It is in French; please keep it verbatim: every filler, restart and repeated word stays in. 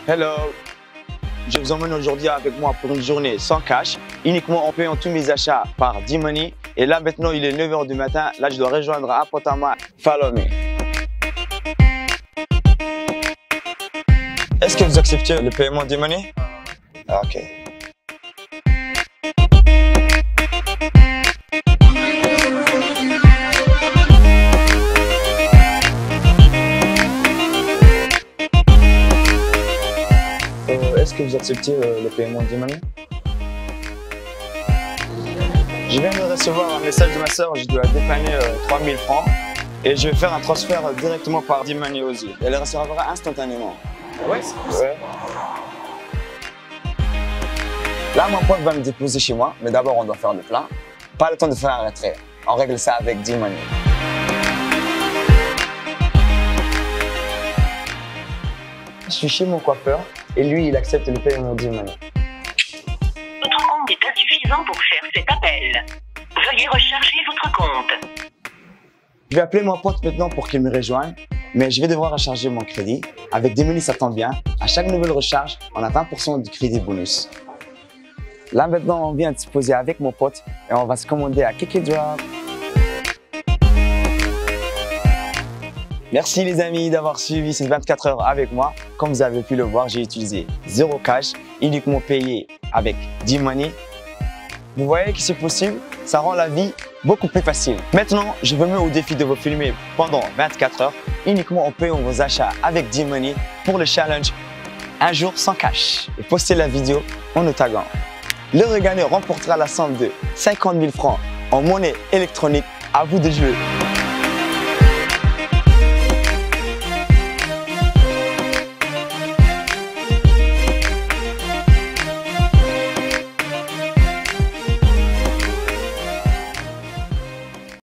Hello, je vous emmène aujourd'hui avec moi pour une journée sans cash, uniquement en payant tous mes achats par D-Money. Et là maintenant il est neuf heures du matin, là je dois rejoindre Apotama. Follow me. Est-ce que vous acceptez le paiement D-Money? Ok. Est-ce que vous acceptez euh, le paiement D-Money? Je viens de recevoir un message de ma soeur, je dois dépanner euh, trois mille francs et je vais faire un transfert euh, directement par D-Money aux yeux. Elle le recevra instantanément. Ouais, ouais. Là, mon pote va me déposer chez moi, mais d'abord on doit faire le plein. Pas le temps de faire un retrait. On règle ça avec D-Money. Je suis chez mon coiffeur et lui, il accepte le paiement D-Money. Votre compte est insuffisant pour faire cet appel. Veuillez recharger votre compte. Je vais appeler mon pote maintenant pour qu'il me rejoigne, mais je vais devoir recharger mon crédit. Avec D-Money, ça tombe bien. À chaque nouvelle recharge, on a vingt pour cent du crédit bonus. Là maintenant, on vient de se poser avec mon pote et on va se commander à Kiki Drop. Merci les amis d'avoir suivi ces vingt-quatre heures avec moi. Comme vous avez pu le voir, j'ai utilisé zéro cash, uniquement payé avec D-Money. Vous voyez que c'est possible, ça rend la vie beaucoup plus facile. Maintenant, je vous mets au défi de vous filmer pendant vingt-quatre heures, uniquement en payant vos achats avec D-Money pour le challenge un jour sans cash. Et postez la vidéo en nous taguant. Le regagnant remportera la somme de cinquante mille francs en monnaie électronique. À vous de jouer.